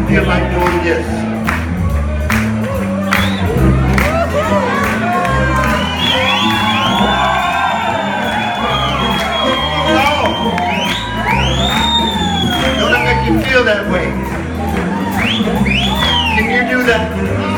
feel like doing this. No, don't let me make you feel that way. Can you do that?